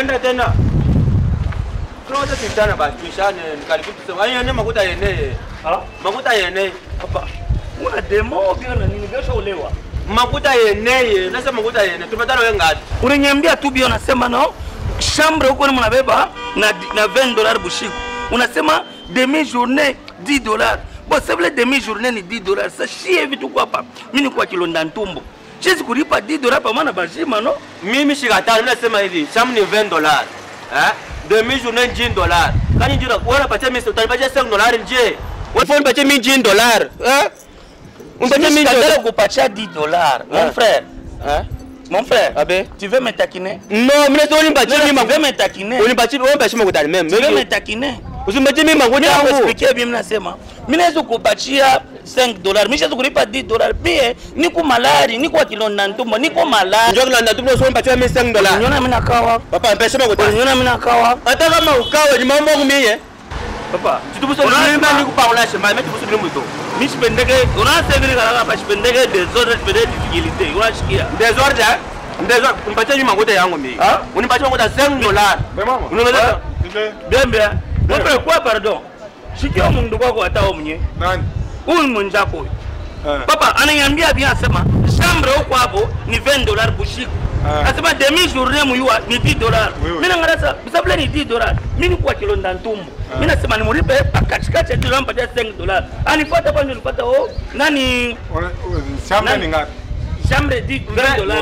Twende tena. Tunaanza kitana basi tuishane nikalifuta sema. Yeye makuta yene. Makuta yene. Papa. Una demo bien na nini kesho olewa. Makuta yene. Nasema makuta yene. Tumepatana wewe ngapi? Unaniambia tu bio unasema no. Chambre huko ni mnabeba na $20 bushiku. Unasema demi journée $10. Bon, c'est vrai demi-journée ni $10. Ça chie vitu kwa hapa. Mimi kwa kilonda ntumbo. Siwezi kulipa $10 pa maana bashima no? Mimi shikatana mimi nasema hivi, chambre ni $20. Demi-journée $10. Kani njira wala patia mimi utanipatia $5 nje. Wewe unipatie mimi $10. Unipatie mimi $10 kupatia $10. Mon frère. Mon frère, Abe, tu veux me taquiner? Non, mais tu veux me taquiner. Tu veux me taquiner? Usimpatie mimi mangu yangu. Expliquer bien nasema. Mimi naweza kupatia $5. Mimi naweza kulipa $10. Pia niko malari, niko akilonda ntumbo, niko malari. Njoo kilonda ntumbo sio mpatie mimi $5. Unaona mimi nakawa. Papa mpesha makuta. Unaona mimi nakawa. Hata kama ukawe ni mambo yangu mimi. Papa, tutubuso mimi nikupaula shema, mimi tubuso mtu. Mimi sipendeke, unaanza hivi kala pa sipendeke desordre, sipendeke difficulté. Unashikia. Desordre? Desordre, unipatie mimi makuta yangu mimi. Unipatie makuta $5. Unaona? Bien. Wewe kwa pardon. Shikia mundu kwako atao mnye. Nani? Huyu mwenjako. Papa ananiambia bien asema chambre huko hapo ni $20 bushiku. Asema demi journée muyua ni $10. Mimi nangarasa bisabule ni $10. Mimi kwa kilonda ntumbo. Mimi nasema ni mulipe akatikati ndio nampatia $5. Anifuata hapa ndio nipata nani? Chambre ni ngapi? Chambre dit $20.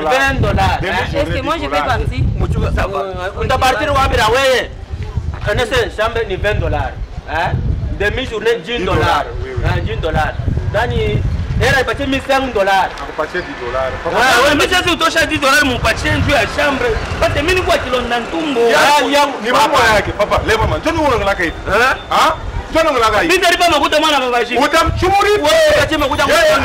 Est-ce que moi je vais partir? On doit partir wapi na wewe? Anase chambre ni $20. Demi journée $10. $10. Nani era ipatie mimi $5. Akupatie $10. Wewe mimi sasa utosha $10 mpatie njoo ya chambre. Pate mimi kwa kilonda ntumbo. Ni mambo yake papa. Leva man. Tunu unangalaka hivi. Tunu unangalaka hivi. Mimi ndio makuta mwana baba shi. Utamchumuri wewe upatie makuta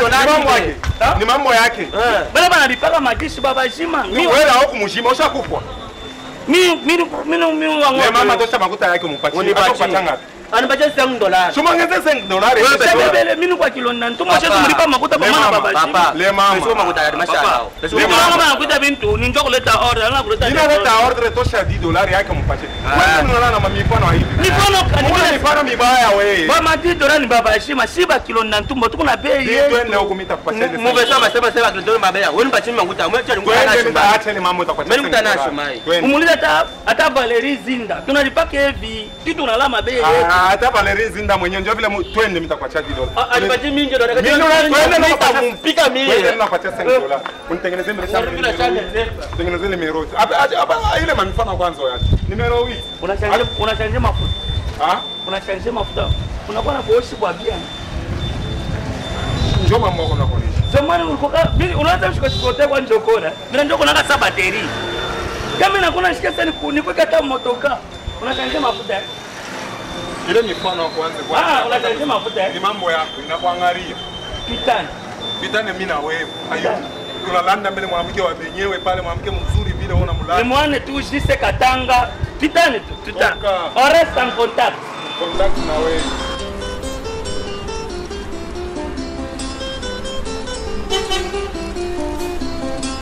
$5. Ni mambo yake. Bale bana lipaka madishi baba shima. Mimi wewe au kumshima ushakufwa. Mimi wangu. Le mama tosha makuta yake mpatie. Unipatia ngapi? Anipatie $5. Sumangeze $5. Wewe mimi kwa kilonda ntumbo sasa mlipa makuta kwa mwana baba shima. Le mama. Sio makuta ya mashaka. Mimi mama nakuita bintu ni njoo kuleta order na kuleta. Ninaleta order tosha $10 yake mpatie. Wewe unaona na mifano hivi. Mifano kanisa mifano mibaya wewe. Mama $10 ni baba shima shiba kilonda ntumbo tuko na bei yetu. Twende huko mitakupatia. Mubesha sema kilonda mabaya. Wewe nipatie makuta. Mwacha acha ni mambo utakupatia. Mimi mtanasho mai. Umuliza hata Valerie Zinda. Tunalipaka hivi. Kitu unalama bei yetu. Hata Valerie Zinda mwenyewe ndio vile twende mitakupatia $10. Anipatie mimi ndio nataka. Twende nitampika mimi. Twende nakupatia $5. Unitengenezee mbele shamba. Tengenezee ile mero. Hapa ile mifano kwanza yake. Nimero wiki. Unachanganya mafuta. Unachanganya mafuta. Unakuwa na boshi kwa bia. Njoo mambo yako unakonisha. Zamani ulikoka mimi unaanza kushikote kwa njokora. Mimi njoko naka sa bateri. Kama nakuna shika sana nikuweka hata motoka. Unachanganya mafuta. Ile mifano kwanza. Unachanganya mafuta. Ni mambo yako inakuangalia. Pitane mimi na wewe. Ayo. Tunalanda mbele mwanamke wa wenyewe pale mwanamke mzuri vile unaona mlanda. Ni mwane tu jise katanga. Pitane tu. On reste en contact. Contact na wewe.